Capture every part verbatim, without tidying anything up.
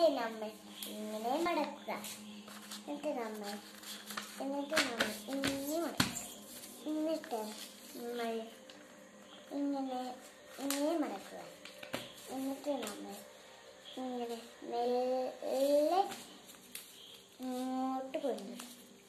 നമ്മൾ ഇങ്ങനെ മടക്കുക. എന്നിട്ട് നമ്മൾ എന്നിട്ട് നമ്മൾ ഇങ്ങനെ മടക്കുക. എന്നിട്ട് നമ്മൾ ഇങ്ങനെ ഇങ്ങനെ മടക്കുക. എന്നിട്ട് നമ്മൾ ഇങ്ങനെ മെല്ലെ ഇങ്ങോട്ട് കൊണ്ടുവരും.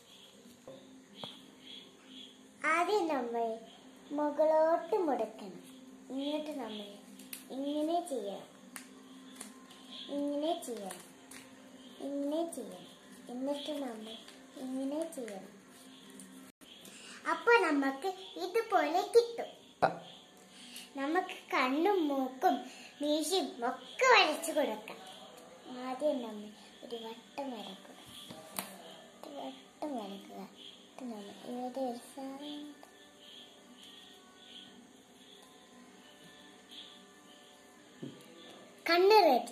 ആദ്യം നമ്മൾ മുകളോട്ട് മുടക്കണം. എന്നിട്ട് നമ്മൾ ഇങ്ങനെ ചെയ്യണം, ഇങ്ങനെ ചെയ്യണം, ഇങ്ങനെ ചെയ്യണം. എന്നിട്ട് നമ്മൾ ഇങ്ങനെ ചെയ്യണം. അപ്പൊ നമുക്ക് ഇതുപോലെ കിട്ടും. നമുക്ക് കണ്ണും മൂക്കും മീശയും ഒക്കെ വരച്ചു കൊടുക്കാം. ആദ്യം നമ്മൾ ഒരു വട്ടം വരക്കുക, ഒരു വട്ടം വരക്കുക. നമ്മൾ ഇവിടെ ഒരു സാധനം കണ്ണ് റെഡി.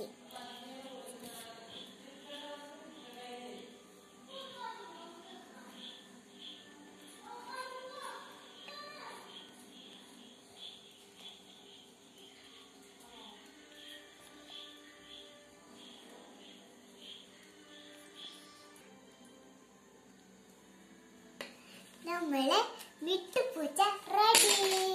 നമ്മളെ വിട്ടുപൂച്ച റെഡി.